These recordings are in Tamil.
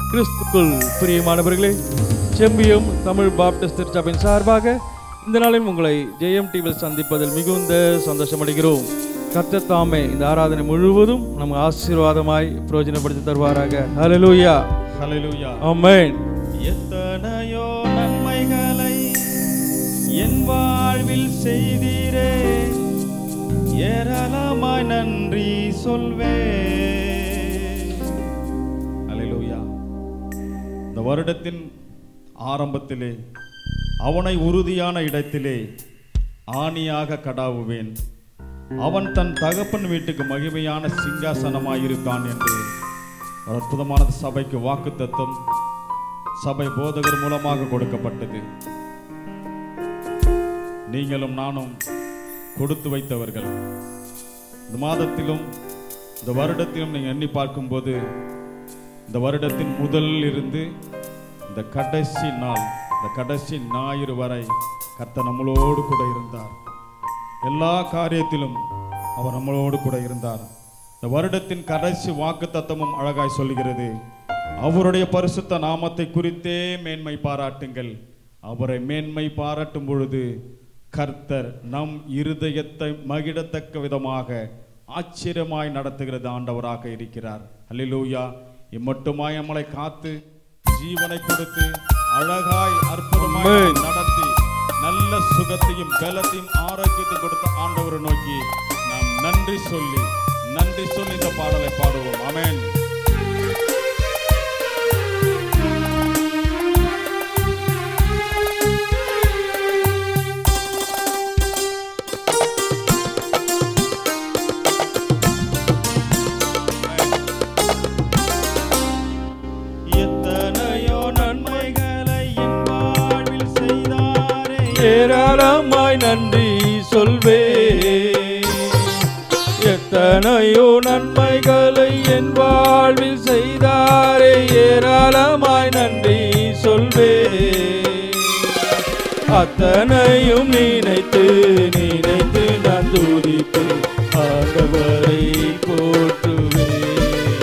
கிறிஸ்துக்குள் பிரியமானவர்களே, செம்பியம் தமிழ் பாப்டிஸ்ட் திருச்சபையின் சார்பாக இந்த நாளில் உங்களை ஜெயம் டிவியில் சந்திப்பதில் மிகுந்த சந்தோஷமடைகிறோம். கர்த்தர் தாமே இந்த ஆராதனை முழுவதும் நமக்கு ஆசீர்வாதமாய் பிரயோஜனப்படுத்தி தருவாராக. ஹல்லேலூயா, ஹல்லேலூயா, ஆமென். எத்தனையோ நன்மைகளை என் வாழ்வில் செய்தீரே, ஏராளமாய் நன்றி சொல்வே. ஹல்லேலூயா. இந்த வருடத்தின் ஆரம்பத்திலே அவனை உறுதியான இடத்திலே ஆணியாக கடாவுவேன், அவன் தன் தகப்பன் வீட்டுக்கு மகிமையான சிங்காசனமாயிருக்கான் என்று ஒரு அற்புதமான சபைக்கு வாக்குத்தத்தம் சபை போதகர் மூலமாக கொடுக்கப்பட்டது. நீங்களும் நானும் கொடுத்து வைத்தவர்கள். இந்த மாதத்திலும் இந்த வருடத்திலும் நீங்கள் எண்ணி பார்க்கும்போது இந்த வருடத்தின் முதலில் இருந்து இந்த கடைசி நாள், இந்த கடைசி ஞாயிறு வரை கர்த்தர் நம்மளோடு கூட இருந்தார். எல்லா காரியத்திலும் அவர் நம்மளோடு கூட இருந்தார். இந்த வருடத்தின் கடைசி வாக்குத்தத்தமும் அழகாய் சொல்லுகிறது, அவருடைய பரிசுத்த நாமத்தை குறித்தே மேன்மை பாராட்டுங்கள். அவரை மேன்மை பாராட்டும் பொழுது கர்த்தர் நம் இருதயத்தை மகிழத்தக்க விதமாக ஆச்சரியமாய் நடத்துகிறது ஆண்டவராக இருக்கிறார். அல்லேலூயா. இம்மட்டுமாய் நம்மளை காத்து ஜீவனை கொடுத்து அழகாய் அற்புதமாய் நடத்தி நல்ல சுகத்தையும் பலத்தையும் ஆரோக்கியத்தையும் கொடுத்த ஆண்டவரை நோக்கி நாம் நன்றி சொல்லி இந்த பாடலை பாடுவோம். ஆமென். ஏராளமாய் நன்றி சொல்வே, எத்தனையோ நன்மைகளை என் வாழ்வில் செய்தாரே, ஏராளமாய் நன்றி சொல்வே. அத்தனையும் நினைத்து நினைத்து நான் துதிப்பேன், ஆண்டவரை போற்றுவேன்.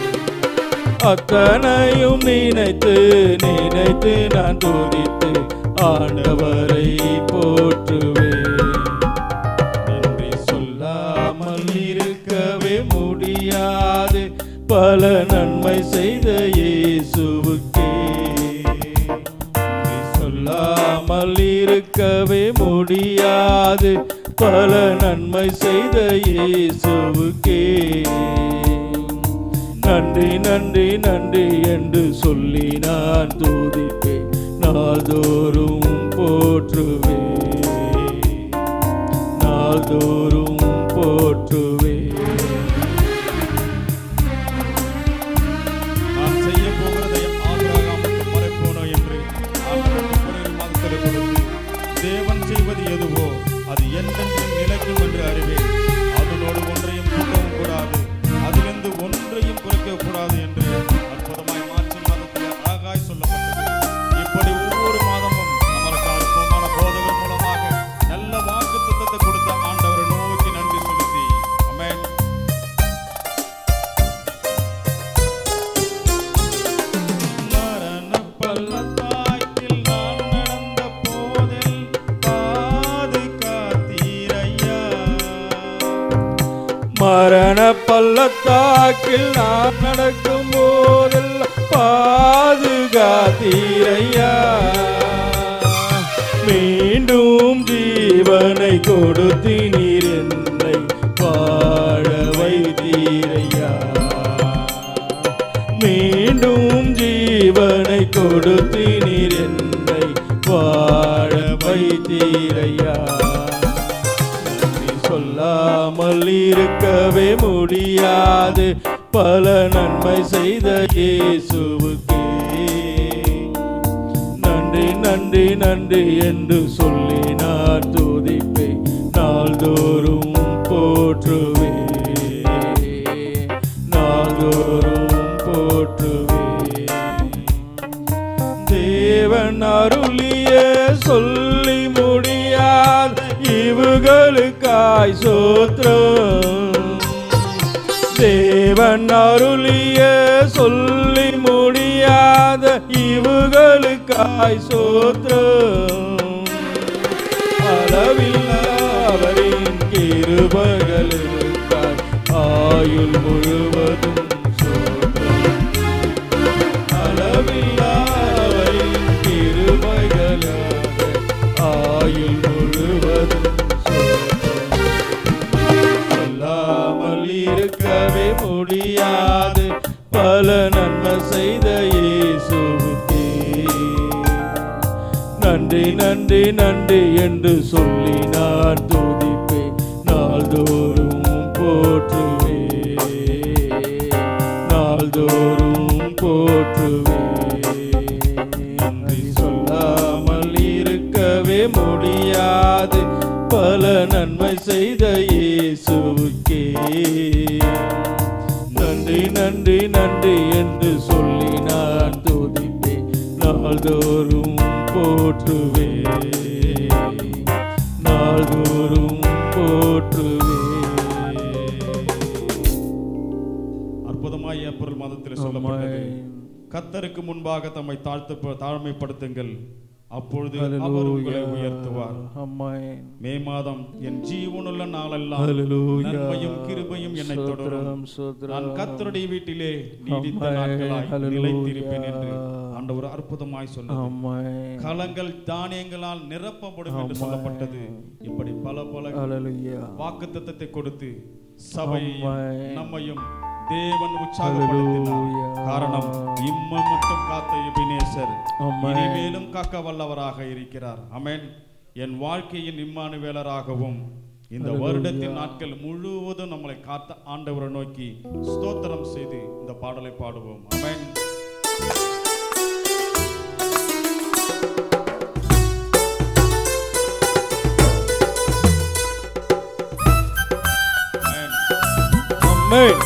அத்தனையும் நினைத்து நினைத்து நான் துதித்து ஆண்டவரை போற்றுவேன். நன்றி சொல்லாமல் இருக்கவே முடியாது, பல நன்மை செய்த இயேசுவுக்கே. நன்றி சொல்லாமல் இருக்கவே முடியாது, பல நன்மை செய்த இயேசுவுக்கே. நன்றி நன்றி நன்றி என்று சொல்லி நான் துதிப்பேன், நாள்தோறும் போற்றுவே, நாள்தோறும் போற்றுவே. நான் செய்ய போகிறதை ஆபிரகாமுக்கு மறைப்போனோ என்று கொடுத்து, தேவன் செய்வது எதுவோ அது என்றென்றும் நிலைக்கும் என்று அறிவேன். அதனோடு ஒன்றையும் கூட்டவும் கூடாது, அதிலிருந்து ஒன்றையும் குறைக்க கூடாது என்று அற்புதமாய் மாற்றும் மதத்தில் அழகாய் சொல்லப்பட்டது. இப்படி ஒவ்வொரு மாதமும் நம்மளுக்கு அற்புதமான போதகர் மூலமாக நல்ல வாக்குத்தத்தத்தை கொடுத்த ஆண்டவரை நோக்கி நன்றி செலுத்தி, ஆமென். மரண பள்ளத்தாக்கில் நான் நடந்த போதில் பாதுகாத்தீரையா, மரண பள்ளத்தாக்கில் நான் நடக்கும் போதெல்லாம் பாதுகாத்தீரையா. மீண்டும் ஜீவனை கொடுத்து நீர் என்னை வாழ வைத்தீரையா. மீண்டும் ஜீவனை கொடுத்து நீர் என்னை வாழ வைத்தீரையா. சொல்லாமல் இருக்கவே முடியாது, பல நன்மை செய்த இயேசுவுக்கே. நன்றி நன்றி நன்றி என்று சொல்லி நான் துதிப்பேன், நாள்தோறும் போற்றுவே, நாள்தோறும் போற்றுவே. தேவன் அருளிய சொல்லி முடியாத இவுகளுக்காய் சோத்திரம். தேவன் அருளிய சொல்லி முடியா முடியாத ஈவுகளுக்காய் சோத்திரம், அளவில்லாதவரின் கிருபைகளுக்காய் ஆயுள் முழுவதும் சோத்திரம், அளவில்லாதவரின் கிருபைகளுக்காக ஆயுள் முழுவதும் சொல்லாமல் இருக்கவே முடியாது பல நன்மை செய்த இயேசுவுக்கே நன்றி நன்றி நன்றி என்று சொல்லி நான் துதிப்பேன், நாள்தோறும் போற்றுவேன், நாள்தோறும் போற்றுவேன். நன்றி சொல்லாமல் இருக்கவே முடியாது பல நன்மை செய்த இயேசுவுக்கே நன்றி நன்றி நன்றி என்று சொல்லி நான் துதிப்பேன், நாள்தோறும் போற்றுவேன், நாள்தோறும் போற்றுவேன். அற்புதமாய் ஏப்ரல் மாதத்தில் சொல்லப்பட்டது, கர்த்தருக்கு முன்பாக தம்மை தாழ்மைப்படுத்துங்கள், அப்பொழுது அவர் உங்களை உயர்த்துவார். மே மாதம் என் ஜீவனுள்ள நாளெல்லாம் நன்மையும் கிருபையும் என்னை தொடரும், நான் கர்த்தருடைய வீட்டிலே நீடித்த நாட்களாய் நிலைத்திருப்பேன் என்று ஆண்டவர் அற்புதமாய் சொன்னார். களங்கள் தானியங்களால் நிரப்பப்படும் என்று சொல்லப்பட்டது. இப்படி பல பல வாக்குத்தத்தத்தை கொடுத்து சபையையும் நம்மையும் தேவன் உற்சாகப்படுத்தினார். காரணம், மட்டும் காத்த எபினேசர் இனிமேலும் காக்க வல்லவராக இருக்கிறார். ஆமென். என் வாழ்க்கையின் இம்மானுவேலராகவும் இந்த வருடத்தின் நாட்கள் முழுவதும் நம்மளை காத்த ஆண்டவரை நோக்கி ஸ்தோத்திரம் செய்து இந்த பாடலை பாடுவோம். ஆமென். ஆமென்.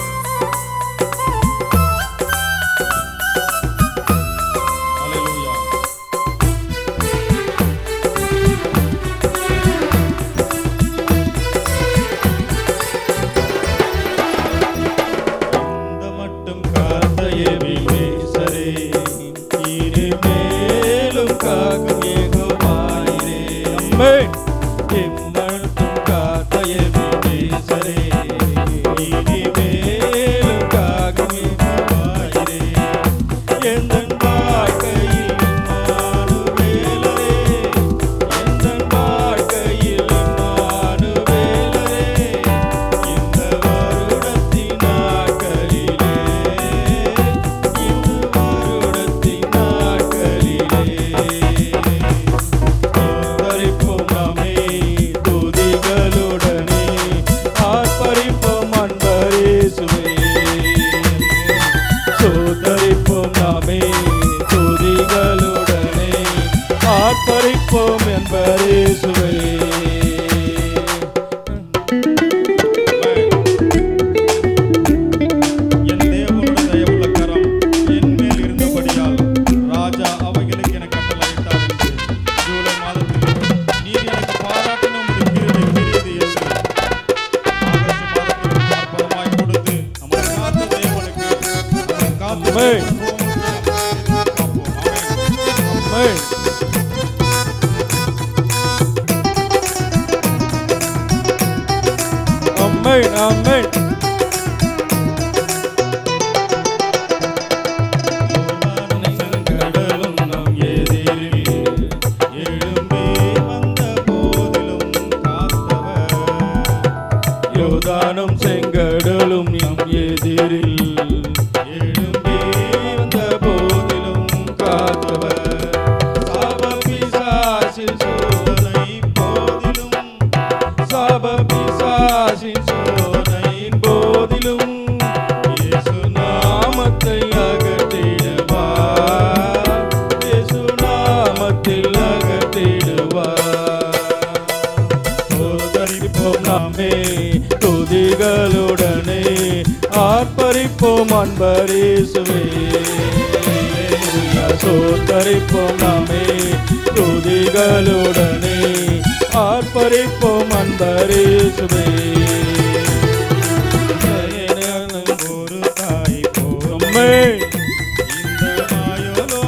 இந்த மாயோலோ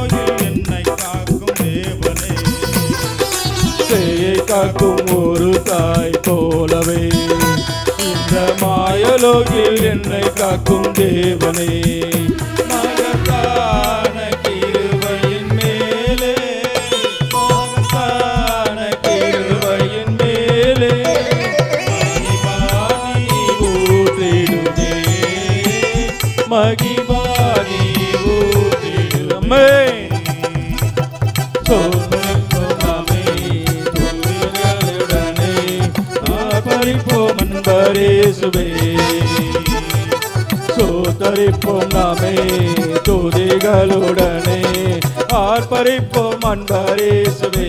என்னை காக்கும் தேவனே, மகத்தான கிருபையின் மேலே, மகத்தான கிருபையின் மேலே மகிமானி ஊற்றிடுமே, மகிமானி ஊற்றிடுமே. சோதரிப்போம் அன்பரேசுவே, சோதரிப்போம் நாமே துதிகளுடனே, ஆர்ப்பரிப்போம் அன்பரேசுவே,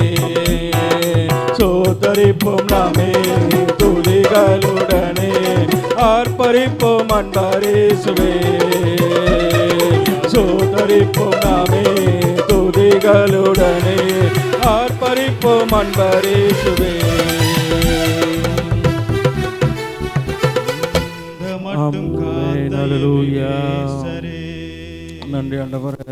சோதரிப்போம் நாமே துதிகளுடனே, ஆர்ப்பரிப்போம் அன்பரேசுவே, சோதரிப்போம் நாமே துதிகளுடனே, ஆர்ப்பரிப்போம் அன்பரேசுவே. நன்றி ஆண்டவரே.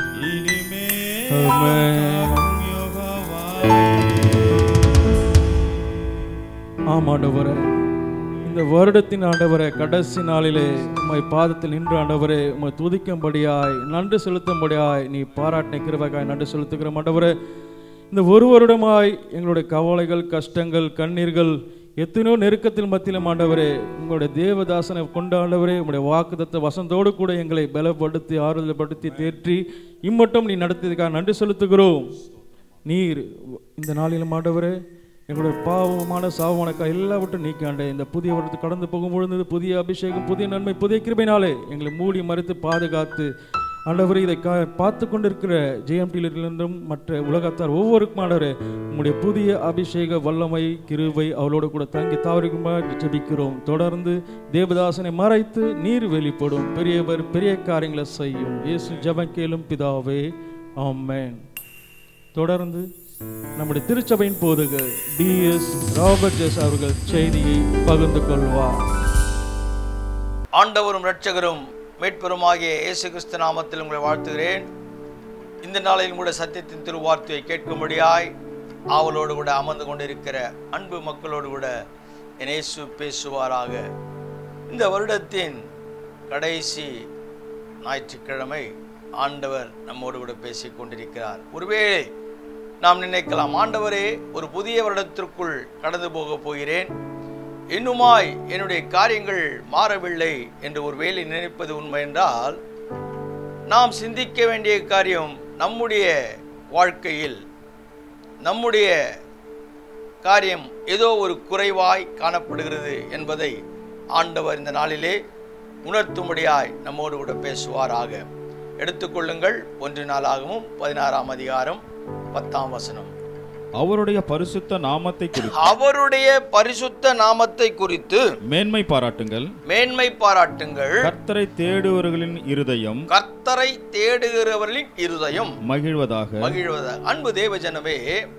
ஆமாண்டவரே, இந்த வருடத்தின் ஆண்டவரே கடைசி நாளிலே உம்மை பாதத்தில் நின்று ஆண்டவரே உம்மை துதிக்கும்படியாய் நன்றி செலுத்தும்படியாய் நீ பாராட்டின கிருபைக்காய் நன்றி செலுத்துகிற ஆண்டவரே. இந்த ஒரு வருடமாய் எங்களுடைய கவலைகள், கஷ்டங்கள், கண்ணீர்கள், எத்தனையோ நெருக்கத்தில் மத்தியிலும் ஆண்டவரே உங்களுடைய தேவதாசனை கொண்டு ஆண்டவரே உங்களுடைய வாக்குத்தத்த வசந்தோடு கூட எங்களை பலப்படுத்தி ஆறுதல்படுத்தி தேற்றி இம்மட்டும் நீ நடத்தியதுக்காக நன்றி செலுத்துகிறோம். நீர் இந்த நாளிலும் ஆண்டவரே எங்களுடைய பாவமான சாவமான எல்லாவற்றும் நீக்காண்டே இந்த புதிய வருடத்தை கடந்து போகும் பொழுது புதிய அபிஷேகம், புதிய நன்மை, புதிய கிருபையினாலே எங்களை மூடி மறைத்து பாதுகாத்து ஆண்டவரே இதை பார்த்து கொண்டிருக்கிற ஜெயம்டியிலிருந்தும் மற்ற உலகத்தார் ஒவ்வொருக்கும் ஆண்டவரே உங்களுடைய புதிய அபிஷேக வல்லமை கிருபை அவளோடு கூட தங்கி தாவரிக்குமாறு ஜெபிக்கிறோம். தொடர்ந்து தேவதாசனை மறைத்து நீர் வெளிப்படும் பெரிய காரியங்களை செய்யும். இயேசு ஜெபம் கேளும் பிதாவே, ஆமென். தொடர்ந்து நம்முடைய திருச்சபையின் போதகர் டிஎஸ் ராபர்ட் ஜெஸ் அவர்கள் செய்தியை பகிர்ந்து கொள்வார். ஆண்டவரும் இரட்சகரும் மீட்பெருமாகிய இயேசு கிறிஸ்து நாமத்தில் உங்களை வாழ்த்துகிறேன். இந்த நாளில் கூட சத்தியத்தின் திருவார்த்தையை கேட்கும்படியாய் ஆவலோடு கூட அமர்ந்து கொண்டிருக்கிற அன்பு மக்களோடு கூட இயேசு பேசுவாராக. இந்த வருடத்தின் கடைசி ஞாயிற்றுக்கிழமை ஆண்டவர் நம்மோடு கூட பேசிக் கொண்டிருக்கிறார். ஒருவேளை நாம் நினைக்கலாம், ஆண்டவரே ஒரு புதிய வருடத்திற்குள் கடந்து போக போகிறேன், இன்னுமாய் என்னுடைய காரியங்கள் மாறவில்லை என்று ஒரு வேளை நினைப்பது உண்மை என்றால், நாம் சிந்திக்க வேண்டிய காரியம் நம்முடைய வாழ்க்கையில் நம்முடைய காரியம் ஏதோ ஒரு குறைவாய் காணப்படுகிறது என்பதை ஆண்டவர் இந்த நாளிலே உணர்த்தும்படியாய் நம்மோடு கூட பேசுவாராக. எடுத்துக்கொள்ளுங்கள் 1 நாளாகமும் 16ஆம் அதிகாரம் 10ஆம் வசனம். அவருடைய பரிசுத்த நாமத்தை குறித்து, அவருடைய பரிசுத்த நாமத்தை குறித்து மேன்மை பாராட்டுங்கள், மேன்மை பாராட்டுங்கள். கர்த்தரை தேடுகிறவர்களின் இருதயம், கர்த்தரை தேடுகிறவர்களின் இருதயம் மகிழ்வதாக. அன்பு தேவஜனமே,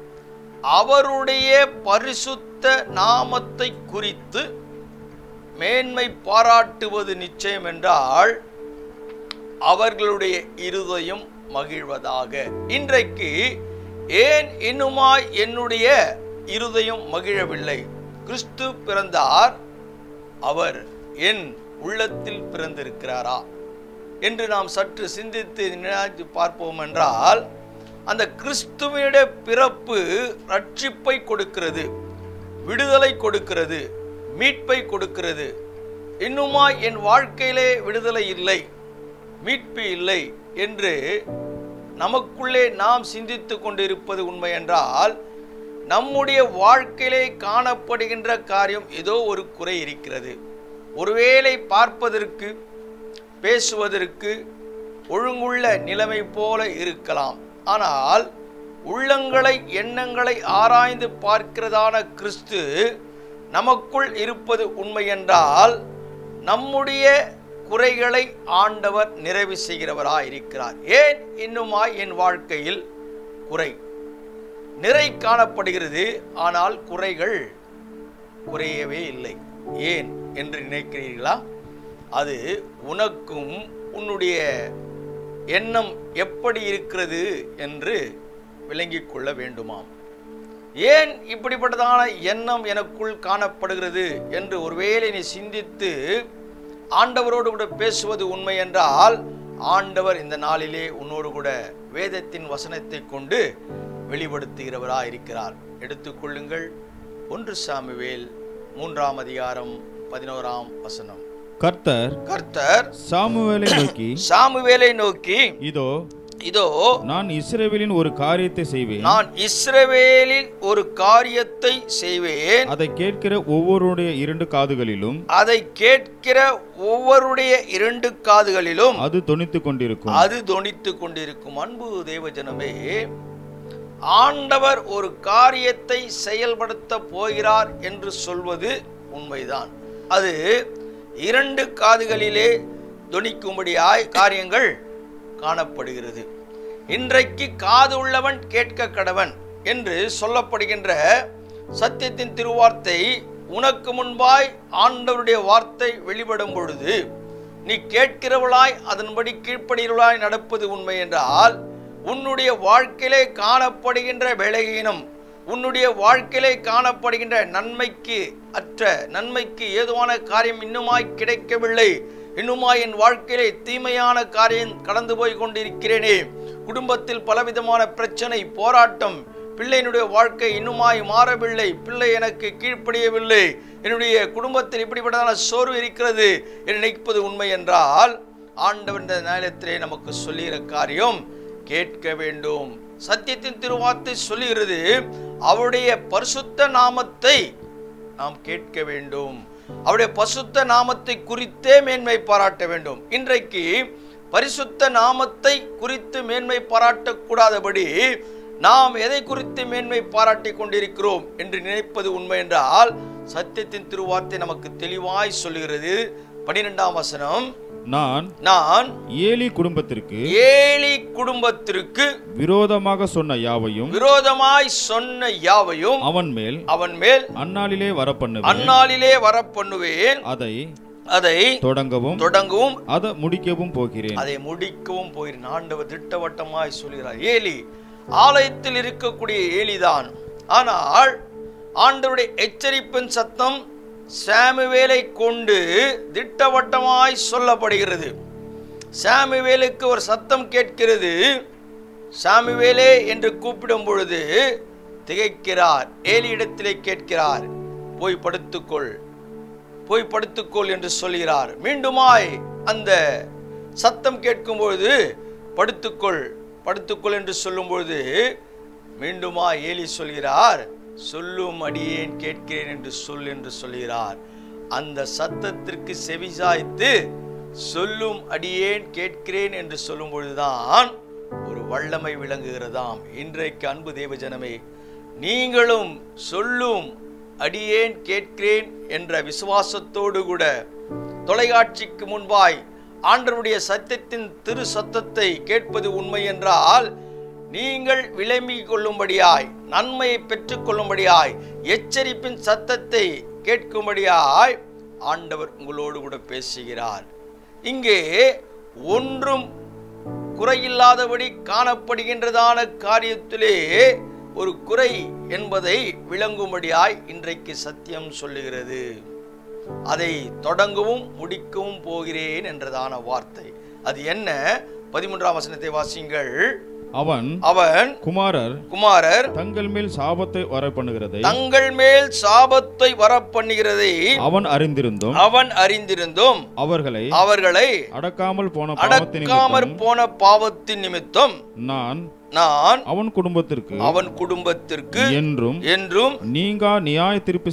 அவருடைய பரிசுத்த நாமத்தை குறித்து மேன்மை பாராட்டுவது நிச்சயம் என்றால் அவர்களுடைய இருதயம் மகிழ்வதாக. இன்றைக்கு ஏன் இன்னுமாய் என்னுடைய இருதயம் மகிழவில்லை? கிறிஸ்து பிறந்தார், அவர் என் உள்ளத்தில் பிறந்திருக்கிறாரா என்று நாம் சற்று சிந்தித்து நினைத்து பார்ப்போம் என்றால், அந்த கிறிஸ்துவினுடைய பிறப்பு ரட்சிப்பை கொடுக்கிறது, விடுதலை கொடுக்கிறது, மீட்பை கொடுக்கிறது. இன்னுமாய் என் வாழ்க்கையிலே விடுதலை இல்லை, மீட்பு இல்லை என்று நமக்குள்ளே நாம் சிந்தித்து கொண்டிருப்பது உண்மை என்றால், நம்முடைய வாழ்க்கையிலே காணப்படுகின்ற காரியம் ஏதோ ஒரு குறை இருக்கிறது. ஒருவேளை பார்ப்பதற்கு, பேசுவதற்கு ஒழுங்குள்ள நிலைமை போல இருக்கலாம். ஆனால் உள்ளங்களை, எண்ணங்களை ஆராய்ந்து பார்க்கிறதான கிறிஸ்து நமக்குள் இருப்பது உண்மை என்றால், நம்முடைய குறைகளை ஆண்டவர் நிறைவு செய்கிறவராய் இருக்கிறார். ஏன் இன்னுமாய் என் வாழ்க்கையில் நிறை காணப்படுகிறது, ஆனால் குறைகள் குறையவே இல்லை, ஏன் என்று நினைக்கிறீர்களா? அது உனக்கும் உன்னுடைய எண்ணம் எப்படி இருக்கிறது என்று விளங்கிக் கொள்ள வேண்டுமாம். ஏன் இப்படிப்பட்டதான எண்ணம் எனக்குள் காணப்படுகிறது என்று ஒருவேளை நீ சிந்தித்து ஆண்டவரோடு கூட பேசுவது உண்மை என்றால், ஆண்டவர் இந்த நாளிலே உன்னோடு கூட வேதத்தின் வசனத்தை கொண்டு வெளிப்படுத்துகிறவராய் இருக்கிறார். எடுத்துக்கொள்ளுங்கள் 1 சாமுவேல் 3ஆம் அதிகாரம் 11ஆம் வசனம். கர்த்தர் சாமுவேலை நோக்கி இதோ நான் இஸ்ரவேலின் ஒரு காரியத்தை செய்வேன். அதை கேட்கிற ஒவ்வொருடைய 2 காதுகளிலும் அது தொனித்துக் கொண்டிருக்கும். அன்பு தேவஜனமே, ஆண்டவர் ஒரு காரியத்தை செயல்படுத்த போகிறார் என்று சொல்வது உண்மைதான். அது 2 காதுகளிலே தொனிக்கும்படியாய் காரியங்கள் காணப்படுகிறது. இன்றைக்கு காது உள்ளவன் கேட்க கடவன் என்று சொல்லப்படுகின்ற சத்தியத்தின் திருவார்த்தை உனக்கு முன்பாய் ஆண்டவருடைய வார்த்தை வெளிப்படும் பொழுது நீ கேட்கிறவளாய் அதன்படி கீழ்ப்படியவளாய் நடப்பது உண்மை என்றால், உன்னுடைய வாழ்க்கையிலே காணப்படுகின்ற பலவீனம், உன்னுடைய வாழ்க்கையிலே காணப்படுகின்ற நன்மைக்கு ஏதுவான காரியம் இன்னுமாய் கிடைக்கவில்லை, இன்னுமாய் என் வாழ்க்கையிலே தீமையான காரியம் கடந்து போய் கொண்டிருக்கிறேனே, குடும்பத்தில் பலவிதமான பிரச்சனை, போராட்டம், பிள்ளையினுடைய வாழ்க்கை இன்னுமாய் மாறவில்லை, பிள்ளை எனக்கு கீழ்ப்படியவில்லை, என்னுடைய குடும்பத்தில் இப்படிப்பட்டதான சோர்வு இருக்கிறது என்று நினைப்பது உண்மை என்றால், ஆண்டவர் இந்த நேரத்திலே நமக்கு சொல்லுகிற காரியம் கேட்க வேண்டும். சத்தியத்தின் திருவார்த்தை சொல்லுகிறது, அவருடைய பரிசுத்த நாமத்தை நாம் கேட்க வேண்டும். அவருடைய பரிசுத்த நாமத்தை குறித்தே மேன்மை பாராட்ட வேண்டும். இன்றைக்கு பரிசுத்த நாமத்தை குறித்து மேன்மை பாராட்டக்கூடாதபடி நாம் எதை குறித்து மேன்மை பாராட்டி கொண்டிருக்கிறோம் என்று நினைப்பது உண்மை என்றால், சத்தியத்தின் திருவார்த்தை நமக்கு தெளிவாய் சொல்லுகிறது. 12ஆம் வசனம், நான் ஏலி குடும்பத்திற்கு விரோதமாய் சொன்ன யாவையும் அவன் மேல் அந்நாளிலே வரப்பண்ணுவேன். அதை தொடங்கவும் அதை முடிக்கவும் போகிறேன். ஆண்டவர் திட்டவட்டமாய் சொல்கிறார். ஏலி ஆலயத்தில் இருக்கக்கூடிய ஏலிதான். ஆனால் ஆண்டவருடைய எச்சரிப்பின் சத்தம் சாமுவேலை கொண்டு திட்டவட்டமாய் சொல்லப்படுகிறது. சாமுவேலுக்கு ஒரு சத்தம் கேட்கிறது. சாமுவேலே என்று கூப்பிடும் பொழுது திகைக்கிறார். ஏலியிடத்திலே கேட்கிறார், போய் படுத்துக்கொள் என்று சொல்கிறார். மீண்டுமாய் அந்த சத்தம் கேட்கும் பொழுது படுத்துக்கொள் என்று சொல்லும் பொழுது மீண்டுமாய் ஏலி சொல்கிறார், சொல்லும் அடியேன் கேட்கிறேன் என்று சொல்கிறார். அந்த சத்தத்திற்கு செவிசாய்த்து சொல்லும் அடியேன் கேட்கிறேன் என்று சொல்லும் பொழுதுதான் ஒரு வல்லமை விளங்குகிறதாம். இன்றைக்கு அன்பு தேவஜனமே, நீங்களும் சொல்லும் அடியேன் கேட்கிறேன் என்ற விசுவாசத்தோடு கூட தொலைக்காட்சிக்கு முன்பாய் ஆண்டவருடைய சத்தியத்தின் திரு சத்தத்தை கேட்பது உண்மை என்றால், நீங்கள் விளம்பிக் கொள்ளும்படியாய், நன்மையை பெற்றுக் கொள்ளும்படியாய், எச்சரிப்பின் சத்தத்தை கேட்கும்படியாய் ஆண்டவர் உங்களோடு கூட பேசுகிறார். இங்கே ஒன்றும் குறையில்லாதபடி காணப்படுகின்றதான காரியத்திலே ஒரு குறை என்பதை விளங்கும்படியாய் இன்றைக்கு சத்தியம் சொல்லுகிறது. அதை தொடங்கவும் முடிக்கவும் போகிறேன் என்றதான வார்த்தை. அது என்ன? 13ஆம் வசனத்தை வாசிங்கள். அவன் குமாரர் தங்கள் மேல் சாபத்தை வரப்பண்ணுகிறதை அவன் அறிந்திருந்தும் அவர்களை அடக்காமல் போன பாவத்தின் நிமித்தம் நான் அவன் குடும்பத்திற்கு என்றும் நீங்கா நியாய தீர்ப்பு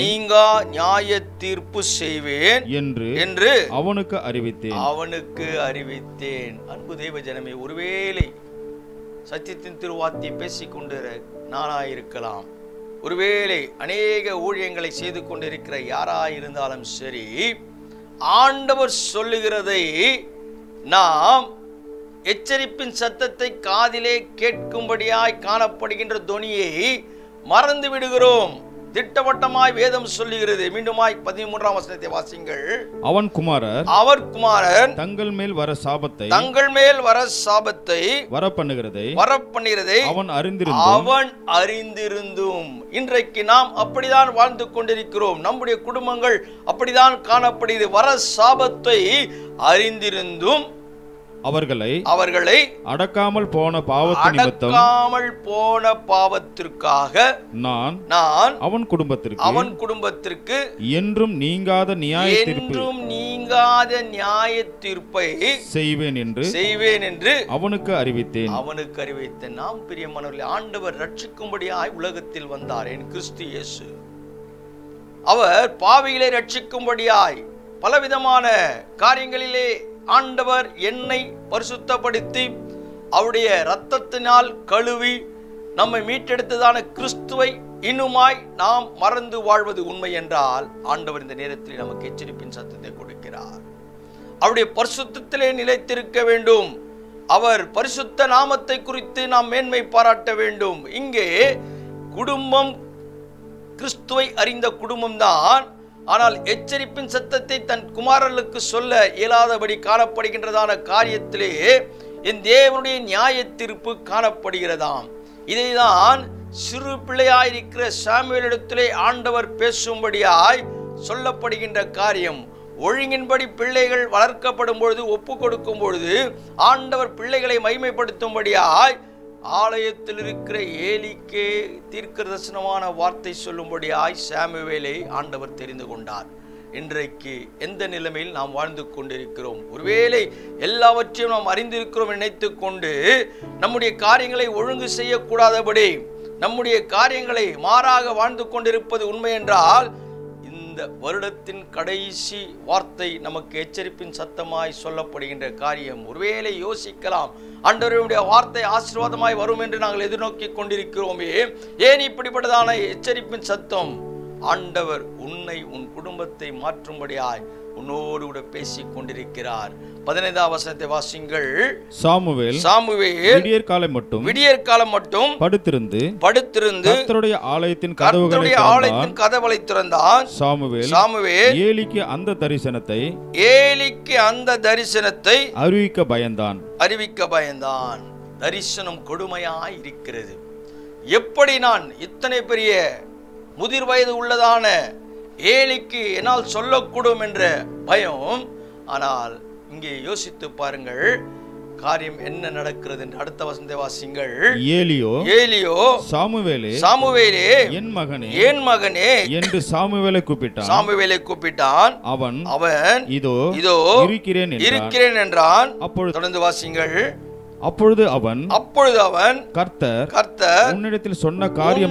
செய்வேன் என்று அவனுக்கு அறிவித்தேன். அன்பு தேவ ஜனமே, ஒருவேளை சத்தியத்தின் திருவார்த்தை பேசிக்கொண்டு நானாயிருக்கலாம், ஒருவேளை அநேக ஊழியங்களை செய்து கொண்டிருக்கிற யாராயிருந்தாலும் சரி, ஆண்டவர் சொல்லுகிறதை நாம் எச்சரிப்பின் சத்தத்தை காதிலே கேட்கும்படியாய் காணப்படுகின்ற தொனியை மறந்து விடுகிறோம். திட்டவட்டமாய் வேதம் சொல்லுகிறது. மீண்டுமாய் 13ஆம் வசனத்தை வாசிங்கள். அவன் குமாரர் அவர் குமாரன் தங்கள் மேல் வர சாபத்தை வரப்பண்ணுகிறதை அவன் அறிந்திருந்தும் இன்றைக்கு நாம் அப்படிதான் வாழ்ந்து கொண்டிருக்கிறோம். நம்முடைய குடும்பங்கள் அப்படிதான் காணப்படுகிறது. வர சாபத்தை அறிந்திருந்தும் அவர்களை அடக்காமல் போன பாவத்திற்காக நான் அவன் குடும்பத்திற்கு என்றும் நீங்காத நியாய தீர்ப்பை செய்வேன் என்று அவனுக்கு அறிவித்தேன். நாம் பிரியமானவர்களே, ஆண்டவர் ரட்சிக்கும்படியாய் உலகத்தில் வந்தார். என் கிறிஸ்து இயேசு அவர் பாவிகளை ரட்சிக்கும்படியாய் பலவிதமான காரியங்களிலே ஆண்டவர் என்னை பரிசுத்தப்படுத்தி அவருடைய இரத்தத்தினால் கழுவி நம்மை மீட்டெடுத்ததான கிறிஸ்துவை இன்னுமாய் நாம் மறந்து வாழ்வது உண்மை என்றால், ஆண்டவர் இந்த நேரத்தில் நமக்கு எச்சரிப்பின் சத்தத்தை கொடுக்கிறார். அவருடைய பரிசுத்தத்திலே நிலைத்திருக்க வேண்டும். அவர் பரிசுத்த நாமத்தை குறித்து நாம் மேன்மை பாராட்ட வேண்டும். இங்கே குடும்பம் கிறிஸ்துவை அறிந்த குடும்பம்தான். ஆனால் எச்சரிப்பின் சத்தத்தை தன் குமாரர்களுக்கு சொல்ல இயலாதபடி காணப்படுகின்றதான காரியத்திலே என் தேவனுடைய நியாய தீர்ப்பு காணப்படுகிறதாம். இதைதான் சிறு பிள்ளையாயிருக்கிற சாமுவேலிடத்திலே ஆண்டவர் பேசும்படியாய் சொல்லப்படுகின்ற காரியம். ஒழுங்கின்படி பிள்ளைகள் வளர்க்கப்படும் பொழுது, ஒப்பு கொடுக்கும் பொழுது ஆண்டவர் பிள்ளைகளை மகிமைப்படுத்தும்படியாய் ஆலயத்தில் இருக்கிற ஏலிக்கே தீர்க்கதரிசனமான வார்த்தை சொல்லும்படியாய் சாமுவேலை ஆண்டவர் தெரிந்து கொண்டார். இன்றைக்கு எந்த நிலைமையில் நாம் வாழ்ந்து கொண்டிருக்கிறோம்? ஒருவேளை எல்லாவற்றையும் நாம் அறிந்திருக்கிறோம் நினைத்து கொண்டு நம்முடைய காரியங்களை ஒழுங்கு செய்யக்கூடாதபடி நம்முடைய காரியங்களை மாறாக வாழ்ந்து கொண்டிருப்பது உண்மை என்றால், இந்த வருடத்தின் கடைசி வார்த்தை நமக்கு எச்சரிப்பின் சத்தமாய் சொல்லப்படுகின்ற காரியம். ஒருவேளை யோசிக்கலாம், ஆண்டவருடைய வார்த்தை ஆசீர்வாதமாய் வரும் என்று நாங்கள் எதிர்நோக்கி கொண்டிருக்கிறோமே, ஏன் இப்படிப்பட்டதான எச்சரிப்பின் சத்தம்? ஆண்டவர் உன்னை உன் குடும்பத்தை மாற்றும்படியாய் உன்னோடு கூட பேசிக் கொண்டிருக்கிறார். 15ஆம் வசனத்தை வாசிங்கள். சாமுவேல் விடியற் காலம் மட்டும் படுத்திருந்து கர்த்தருடைய ஆலயத்தின் கதவுகளை திறந்தான். சாமுவேல் ஏலிக்கு அந்த தரிசனத்தை அறிவிக்க பயந்தான். தரிசனம் கொடுமையாய் இருக்கிறது. எப்படி நான் இத்தனை பெரிய முதிர் வயது உள்ளதான ஏலிக்கு என்னால் சொல்லக்கூடும் என்ற பயம். ஆனால் இங்கே யோசித்து பாருங்கள், காரியம் என்ன நடக்கிறது என்று அடுத்த வசனத்தை வாசிங்கள். ஏலியோ சாமுவேலே என் மகனே என்று சாமுவேலை கூப்பிட்டான். அவன் இதோ இருக்கிறேன் என்றான். அப்பொழுது தொடர்ந்து வாசிங்கள். அப்பொழுது அவன் கர்த்தர் உன்னிடத்தில் சொன்ன காரியம்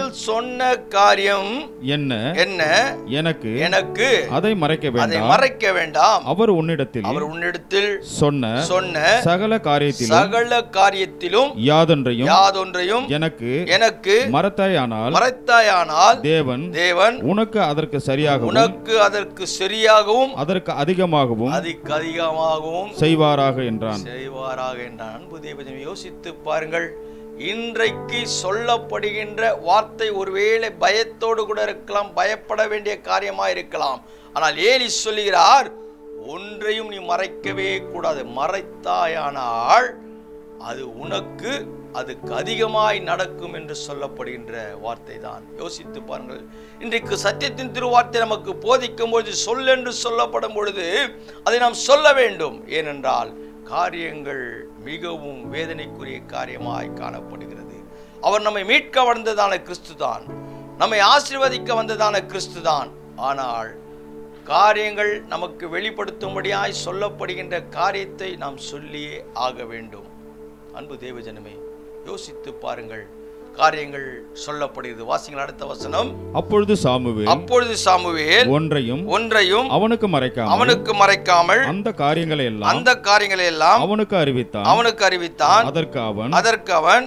என்ன? எனக்கு அதை மறைக்க வேண்டாம். அவர் உன்னிடத்தில் சொன்ன சகல காரியத்திலும் யாதொன்றையும் எனக்கு மறைத்தாயானால் தேவன் உனக்கு அதற்கு சரியாகவும் அதற்கு அதிகமாகவும் செய்வாராக என்றான். அன்பு தேவஜனம், யோசித்து பாருங்கள். இன்றைக்கு சொல்லப்படுகின்ற வார்த்தை ஒருவேளை பயத்தோடு கூட இருக்கலாம், பயப்பட வேண்டிய காரியமா இருக்கலாம். ஆனால் ஏலி சொல்லுகிறார், ஒன்றையும் நீ மறைக்கவே கூடாது. மறைத்தாயானால் அது உனக்கு அதுக்கு அதிகமாய் நடக்கும் என்று சொல்லப்படுகின்ற வார்த்தை தான். யோசித்து பாருங்கள். இன்றைக்கு சத்தியத்தின் திருவார்த்தை நமக்கு போதிக்கும் பொழுது சொல் என்று சொல்லப்படும் பொழுது அதை நாம் சொல்ல வேண்டும். ஏனென்றால் காரியங்கள் மிகவும் வேதனைக்குரிய காரியமாய் காணப்படுகிறது. அவர் நம்மை மீட்க வந்ததான கிறிஸ்து தான், நம்மை ஆசீர்வதிக்க வந்ததான கிறிஸ்து தான். ஆனால் காரியங்கள் நமக்கு வெளிப்படுத்தும்படியாய் சொல்லப்படுகின்ற காரியத்தை நாம் சொல்லியே ஆக வேண்டும். அன்பு தேவஜனமே, யோசித்து பாருங்கள். காரியங்கள் சொல்லப்படுகிறது. வாசிங்கள் அடுத்த வசனம். அப்பொழுது சாமுவேல் ஒன்றையும் அவனுக்கு மறைக்காமல் அந்த காரியங்களை எல்லாம் அவனுக்கு அறிவித்தான். அதற்கு அவன்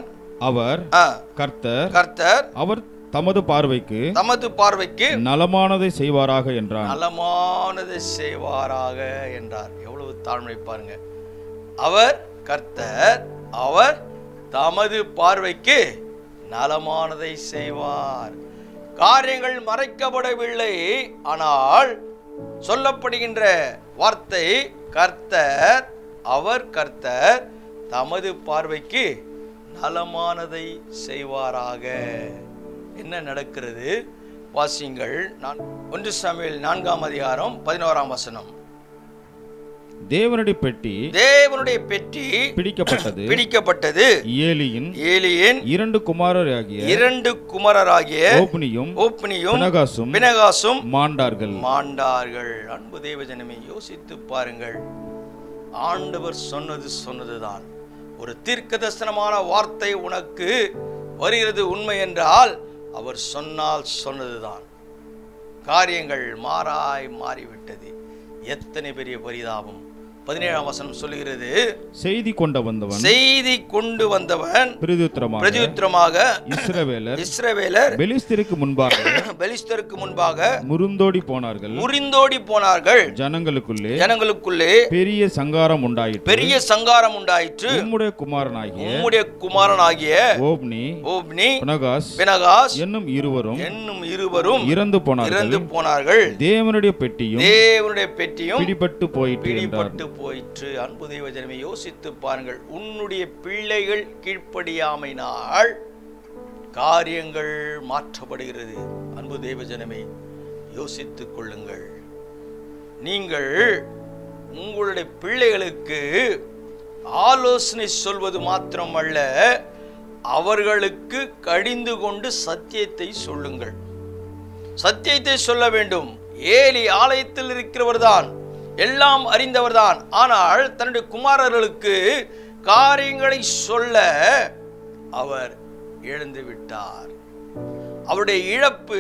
கர்த்தர் அவர் தமது பார்வைக்கு நலமானதை செய்வாராக என்றார். எவ்வளவு தாழ்மை பாருங்க. அவர் கர்த்தர், அவர் தமது பார்வைக்கு நலமானதை செய்வார். காரியங்கள் மறைக்கப்படவில்லை. ஆனால் சொல்லப்படுகின்ற வார்த்தை கர்த்தர், அவர் கர்த்தர் தமது பார்வைக்கு நலமானதை செய்வாராக. என்ன நடக்கிறது வாசியுங்கள். 1 சாமுவேல் 4ஆம் அதிகாரம் 11ஆம் வசனம். தேவனுடைய பெட்டி பிடிக்கப்பட்டது. ஏலியின் 2 குமாரராகிய ஓப்னியும் பினகாசும் மாண்டார்கள். அன்பு தேவஜனமே, யோசித்து பாருங்கள். ஆண்டவர் சொன்னதுதான். ஒரு தீர்க்கதரிசனமான வார்த்தை உனக்கு வருகிறது உண்மை என்றால் அவர் சொன்னதுதான். காரியங்கள் மாறிவிட்டது. எத்தனை பெரிய பரிதாபம். 17ஆம் வசனம் சொல்லுகிறது, செய்தி கொண்டு வந்தவன் பிரதியுத்தரமாக இஸ்ரவேலர் பெலிஸ்தருக்கு முன்பாக முறிந்தோடி போனார்கள். ஜனங்களுக்குள்ளே பெரிய சங்காரம் உண்டாயிற்று. உம்முடைய குமாரனாகிய ஓப்னி பினகாஸ் என்னும் இருவரும் இறந்து போனார்கள். தேவனுடைய பெட்டியும் பிடிபட்டு போயிற்று. அன்பு தேவஜனமே, யோசித்து பாருங்கள். உன்னுடைய பிள்ளைகள் கீழ்ப்படியாமையினால் காரியங்கள் மாற்றப்படுகிறது. அன்பு தேவஜனமே, யோசித்துக் கொள்ளுங்கள். நீங்கள் உங்களுடைய பிள்ளைகளுக்கு ஆலோசனை சொல்வது மாத்திரமல்ல, அவர்களுக்கு கடிந்து கொண்டு சத்தியத்தை சொல்லுங்கள். சத்தியத்தை சொல்ல வேண்டும். ஏலி ஆலயத்தில் இருக்கிறவர்தான், எல்லாம் அறிந்தவர்தான். ஆனால் தன்னுடைய குமாரர்களுக்கு காரியங்களை சொல்ல அவர் இழந்து விட்டார். அவருடைய இழப்பு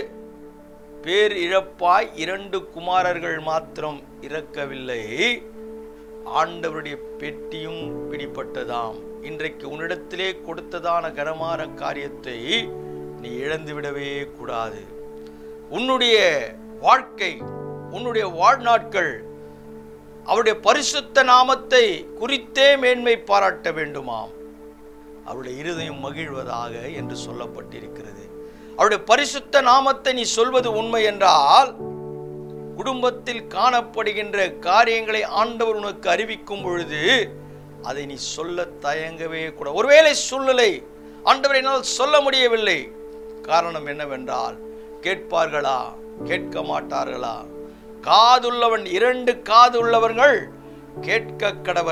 பேர் இழப்பாய் 2 குமாரர்கள் மாத்திரம் இறக்கவில்லை, ஆண்டவருடைய பெட்டியும் பிடிபட்டதாம். இன்றைக்கு உன்னிடத்திலே கொடுத்ததான கனமான காரியத்தை நீ இழந்துவிடவே கூடாது. உன்னுடைய வாழ்க்கை, உன்னுடைய வாழ்நாட்கள் அவருடைய பரிசுத்த நாமத்தை குறித்தே மேன்மை பாராட்ட வேண்டுமாம். அவருடைய இருதயம் மகிழ்வதாக என்று சொல்லப்பட்டிருக்கிறது. அவருடைய பரிசுத்த நாமத்தை நீ சொல்வது உண்மை என்றால், குடும்பத்தில் காணப்படுகின்ற காரியங்களை ஆண்டவர் உனக்கு அறிவிக்கும் பொழுது அதை நீ சொல்ல தயங்கவே கூட. ஒருவேளை சூழ்நிலை ஆண்டவர் என்னால் சொல்ல முடியவில்லை, காரணம் என்னவென்றால் கேட்பார்களா கேட்க மாட்டார்களா? காதுள்ளவன் 2 காது உள்ளவர்கள் கேட்க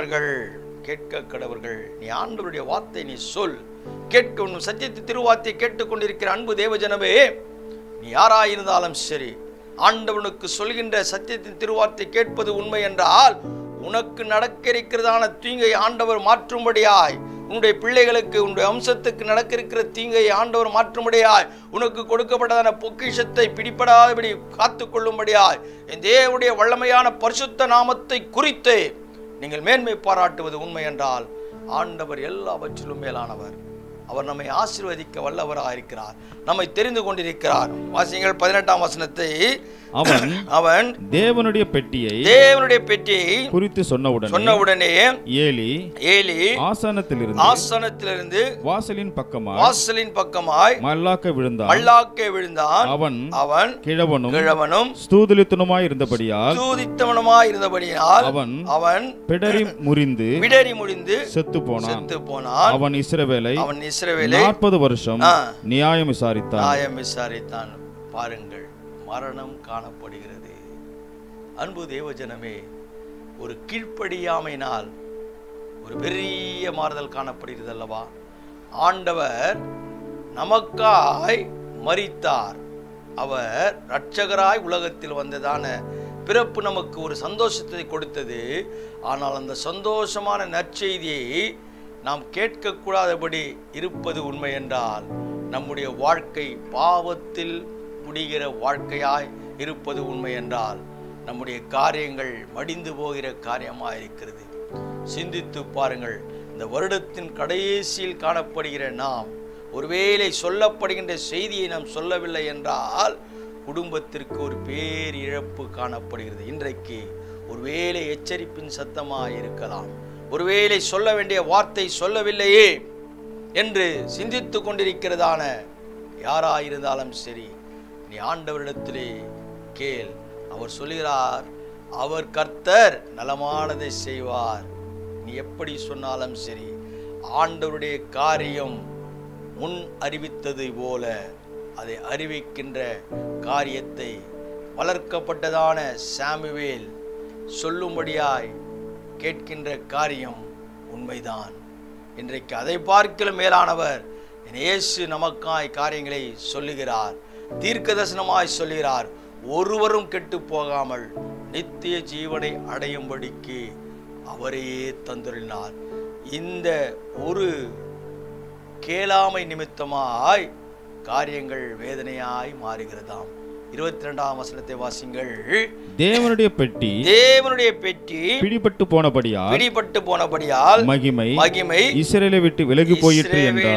கடவர்கள். நீ ஆண்டவருடைய வார்த்தை நீ சொல். கேட்க சத்தியத்தை திருவார்த்தை கேட்டுக்கொண்டிருக்கிற அன்பு தேவஜனமே, நீ யாராயிருந்தாலும் சரி, ஆண்டவனுக்கு சொல்கின்ற சத்தியத்தின் திருவார்த்தை கேட்பது உண்மை என்றால், உனக்கு நடக்க இருக்கிறதான தீங்கை ஆண்டவர் மாற்றும்படியாய், உன்னுடைய பிள்ளைகளுக்கு உன்னுடைய வம்சத்துக்கு நடக்க இருக்கிற தீங்கை ஆண்டவர் மாற்றும்படியாய், உனக்கு கொடுக்கப்பட்டதான பொக்கிஷத்தை பிடிபடாதபடி காத்து கொள்ளும்படியாய், என் தேவனுடைய வல்லமையான பரிசுத்த நாமத்தை குறித்து நீங்கள் மேன்மை பாராட்டுவது உண்மை என்றால், ஆண்டவர் எல்லாவற்றிலும் மேலானவர். அவர் நம்மை ஆசீர்வதிக்க வல்லவராக இருக்கிறார், நம்மை தெரிந்து கொண்டிருக்கிறார். வாசியுங்கள் 18ஆம் வசனத்தை. அவன் தேவனுடைய பெட்டியை குறித்து சொன்னவுடனே ஏலி ஆசனத்திலிருந்து வாசலின் பக்கமாய் மல்லாக்க விழுந்தான். அவன் கிழவனும் ஸ்தூதித்தவனுமாய் இருந்தபடியால் அவன் பிடரி முறிந்து செத்து போனான். அவன் இஸ்ரவேலை 40 வருஷம் நியாயம் விசாரித்தான். பாருங்கள், மரணம் காணப்படுகிறது. அன்பு தேவஜனமே, ஒரு கீழ்ப்படியாமையினால் ஒரு பெரிய மாறுதல் காணப்படுகிறது அல்லவா? ஆண்டவர் நமக்காய் மரித்தார். அவர் இரட்சகராய் உலகத்தில் வந்ததான பிறப்பு நமக்கு ஒரு சந்தோஷத்தை கொடுத்தது. ஆனால் அந்த சந்தோஷமான நற்செய்தியை நாம் கேட்கக்கூடாதபடி இருப்பது உண்மை என்றால், நம்முடைய வாழ்க்கை பாவத்தில் முடிகிற வாழ்க்கையாய் இருப்பது உண்மை என்றால், நம்முடைய காரியங்கள் மடிந்து போகிற காரியமாக இருக்கிறது. சிந்தித்து பாருங்கள். இந்த வருடத்தின் கடைசியில் காணப்படுகிற நாம் ஒருவேளை சொல்லப்படுகின்ற செய்தியை நாம் சொல்லவில்லை என்றால், குடும்பத்திற்கு ஒரு பேர் இழப்பு காணப்படுகிறது. இன்றைக்கு ஒருவேளை எச்சரிப்பின் சத்தமாக இருக்கலாம், ஒருவேளை சொல்ல வேண்டிய வார்த்தை சொல்லவில்லையே என்று சிந்தித்து கொண்டிருக்கிறதான யாராயிருந்தாலும் சரி, நீ ஆண்டவரிடத்திலே கேள். அவர் சொல்கிறார், அவர் கர்த்தர் நலமானதை செய்வார். நீ எப்படி சொன்னாலும் சரி, ஆண்டவருடைய காரியம் முன் அறிவித்ததை போல அதை அறிவிக்கின்ற காரியத்தை வளர்க்கப்பட்டதான சாமுவேல் சொல்லும்படியாய் கேட்கின்ற காரியம் உண்மைதான். இன்றைக்கு அதை பார்க்கலும் மேலானவர் இயேசு நமக்காய் காரியங்களை சொல்லுகிறார், தீர்க்க தரிசனமாய் சொல்லுகிறார். ஒருவரும் கெட்டு போகாமல் நித்திய ஜீவனை அடையும்படிக்கு அவரையே தந்துள்ளார். இந்த ஒரு கேளாமை நிமித்தமாய் காரியங்கள் வேதனையாய் மாறுகிறதாம். 22ஆம் வசனத்தை வாசிங்கள். தேவனுடைய பெட்டி பிடிபட்டு போனபடியால் மகிமை இஸ்ரவேலை விட்டு விலகி போயிற்று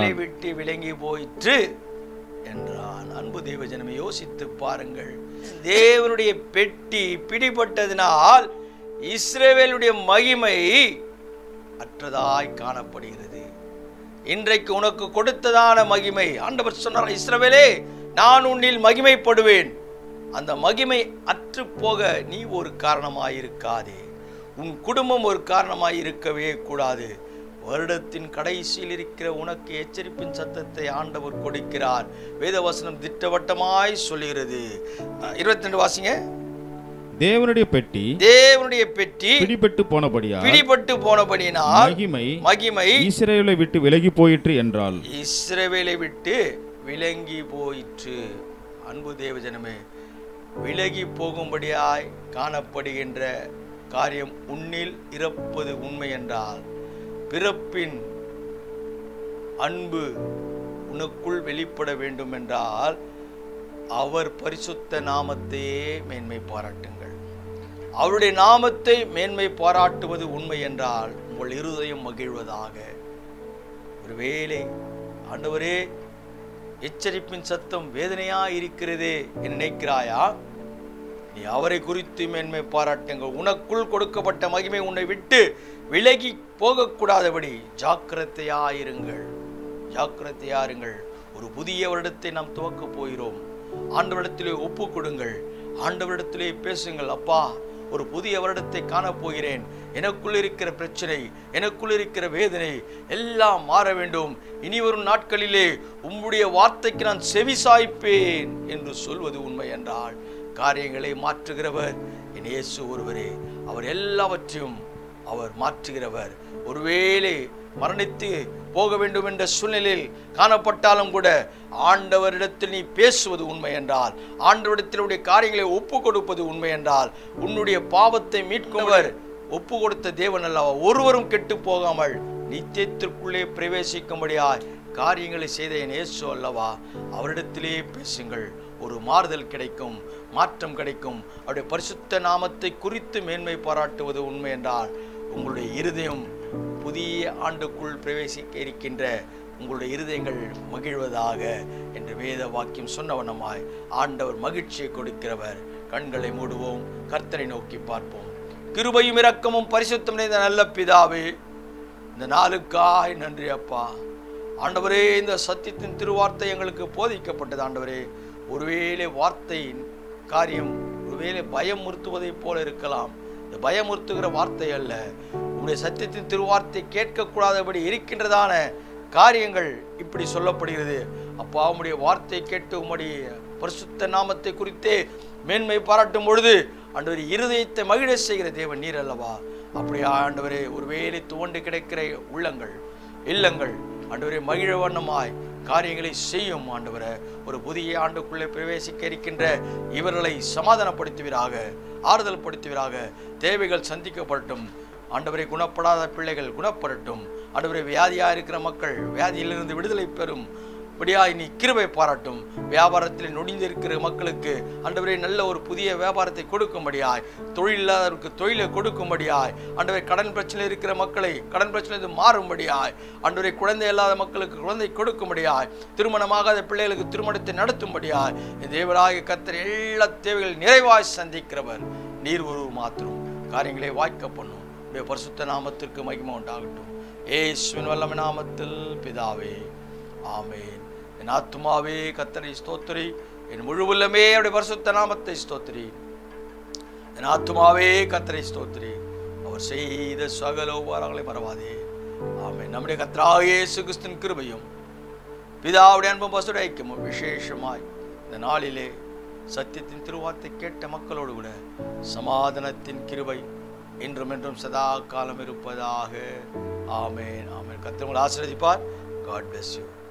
என்றான். அன்பு தேவ ஜனமே, யோசித்து பாருங்கள். தேவனுடைய பெட்டி பிடிபட்டதினால் இஸ்ரவேலுடைய மகிமை அற்றதாய் காணப்படுகிறது. இன்றைக்கு உனக்கு கொடுத்ததான மகிமை, ஆண்டவர் சொன்னார், இஸ்ரவேலே நான் உன்னில் மகிமைப்படுவேன். அந்த மகிமை அற்று போக நீ ஒரு காரணமாயிருக்காதே, உன் குடும்பம் ஒரு காரணமாயிருக்கவே கூடாது. வருடத்தின் கடைசியில் இருக்கிற உனக்கு எச்சரிப்பின் சத்தத்தை ஆண்டவர் கொடுக்கிறார். வேதவசனம் திட்டவட்டமாய் சொல்லுகிறது. 22 வாசிங்க. தேவனுடைய பெட்டி பிடிபட்டு போனபடியினால் மகிமை இஸ்ரவேலை விட்டு விலகி போயிற்று என்றால். இஸ்ரவேலை விட்டு விலகி போயிற்று. அன்பு தேவஜனமே, விலகி போகும்படியாய் காணப்படுகின்ற காரியம் உன்னில் இருப்பது உண்மை என்றால், பிறப்பின் அன்பு உனக்குள் வெளிப்பட வேண்டும் என்றால் அவர் பரிசுத்த நாமத்தையே மேன்மை பாராட்டுங்கள். அவருடைய நாமத்தை மேன்மை பாராட்டுவது உண்மை என்றால் உங்கள் இருதயம் மகிழ்வதாக. ஒருவேளை ஆண்டவரே எச்சரிப்பின் சத்தம் வேதனையா இருக்கிறதே என்று நினைக்கிறாயா? நீ அவரை குறித்து மேன்மை பாராட்டுங்கள். உனக்குள் கொடுக்கப்பட்ட மகிமை உன்னை விட்டு விலகி போகக்கூடாதபடி ஜாக்கிரதையாருங்கள். ஒரு புதிய வருடத்தை நாம் துவக்க போகிறோம். ஆண்டவரிடத்திலே ஒப்பு கொடுங்கள், ஆண்டவரிடத்திலே பேசுங்கள். அப்பா, ஒரு புதிய வருடத்தை காணப்போகிறேன். எனக்குள் இருக்கிற பிரச்சனை, எனக்குள் இருக்கிற வேதனை எல்லாம் மாற வேண்டும். இனி வரும் நாட்களிலே உம்முடைய வார்த்தைக்கு நான் செவி சாய்ப்பேன் என்று சொல்வது உண்மை என்றால், காரியங்களை மாற்றுகிறவர் என் இயேசு ஒருவரே. அவர் எல்லாவற்றையும் அவர் மாற்றுகிறவர். ஒருவேளை மரணித்து போக வேண்டும் என்ற சூழ்நிலையில் காணப்பட்டாலும் கூட ஆண்டவரிடத்தில் நீ பேசுவது உண்மை என்றால், ஆண்டவரிடத்தினுடைய காரியங்களை ஒப்பு கொடுப்பது உண்மை என்றால், உன்னுடைய பாவத்தை மீட்கவர் ஒப்பு கொடுத்த தேவன் அல்லவா. ஒருவரும் கெட்டு போகாமல் நித்தியத்திற்குள்ளே பிரவேசிக்கும்படியாய் காரியங்களை செய்த என் இயேசு அல்லவா. அவரிடத்திலே பேசுங்கள். ஒரு மாறுதல் கிடைக்கும், மாற்றம் கிடைக்கும். அவருடைய பரிசுத்த நாமத்தை குறித்து மேன்மை பாராட்டுவது உண்மை என்றால், உங்களுடைய இருதயம் புதிய ஆண்டுக்குள் பிரவேசிக்க இருக்கின்ற உங்களுடைய இருதயங்கள் மகிழ்வதாக என்று வேத வாக்கியம் சொன்னவனமாய் ஆண்டவர் மகிழ்ச்சியை கொடுக்கிறவர். கண்களை மூடுவோம், கர்த்தரை நோக்கி பார்ப்போம். கிருபையும் இரக்கமும் பரிசுத்தம் நிறைந்த நல்ல பிதாவே, இந்த நாளுக்காய் நன்றி அப்பா. ஆண்டவரே, இந்த சத்தியத்தின் திருவார்த்தை எங்களுக்கு போதிக்கப்பட்டது. ஆண்டவரே, ஒருவேளை வார்த்தையின் காரியம் ஒருவேளை பயமுறுத்துவதை போல இருக்கலாம். இந்த பயமுறுத்துகிற வார்த்தை அல்ல. உங்களுடைய சத்தியத்தின் திருவார்த்தை கேட்கக்கூடாதபடி இருக்கின்றதான காரியங்கள் இப்படி சொல்லப்படுகிறது. அப்பா, உம்முடைய வார்த்தை கேட்டு உம்முடைய பரிசுத்த நாமத்தை குறித்தே மேன்மை பாராட்டும் பொழுது ஆண்டவரே, இருதயத்தை மகிழ செய்கிற தேவன் நீர் அல்லவா. அப்படியே ஆண்டவரே, ஒருவேளை துவண்டு கிடைக்கிற உள்ளங்கள் இல்லங்கள் ஆண்டவரே மகிழ வண்ணமாய் காரியங்களை செய்யும். ஆண்டவரே, ஒரு புதிய ஆண்டுக்குள்ளே பிரவேசிக்க இருக்கின்ற இவர்களை சமாதானப்படுத்துவீராக, ஆறுதல் படுத்துவீராக. தேவைகள் சந்திக்கப்படட்டும். ஆண்டவரை, குணப்படாத பிள்ளைகள் குணப்படட்டும். ஆண்டவரை, வியாதியாக இருக்கிற மக்கள் வியாதியிலிருந்து விடுதலை பெறும் படியாய் நீ கிருபை பாராட்டும். வியாபாரத்தில் நொடிந்திருக்கிற மக்களுக்கு ஆண்டவரே நல்ல ஒரு புதிய வியாபாரத்தை கொடுக்கும்படியாய், தொழில் இல்லாதவருக்கு தொழிலை கொடுக்கும்படியாய், ஆண்டவரை கடன் பிரச்சனை இருக்கிற மக்களை கடன் பிரச்சனை மாறும்படியாய், ஆண்டவரை குழந்தை இல்லாத மக்களுக்கு குழந்தை கொடுக்கும்படியாய், திருமணமாகாத பிள்ளைகளுக்கு திருமணத்தை நடத்தும்படியாய் தேவராய கர்த்தர் எல்லா தேவைகள் நிறைவாய் சந்திக்கிறவர் நீர் ஒரு மாத்திரம். காரியங்களை வாய்க்க பண்ணும். உடைய பரிசுத்த நாமத்திற்கு மகிமை உண்டாகட்டும். இயேசுவின் வல்லமை நாமத்தில் பிதாவே, ஆமென். என் ஆத்துமாவே கர்த்தரை ஸ்தோத்திரி, என் முழு உள்ளமே அவருடைய பரிசுத்த நாமத்தை ஸ்தோத்திரி. என் ஆத்துமாவே கர்த்தரை ஸ்தோத்திரி. அவர் செய்த சகல உபகாரங்களை மறவாதே. ஆமென். நம்முடைய கர்த்தராகிய இயேசு கிறிஸ்துவின் கிருபையும் பிதாவுடைய அன்பும் பரிசுத்த ஐக்கியமும் விசேஷமாய் இந்த நாளிலே சத்தியத்தின் திருவார்த்தை கேட்ட மக்களோடு கூட சமாதானத்தின் கிருபை இன்றும் என்றும் சதா காலம் இருப்பதாக. ஆமென். ஆமென். கர்த்தர் உங்களை ஆசீர்வதிப்பார். God bless you.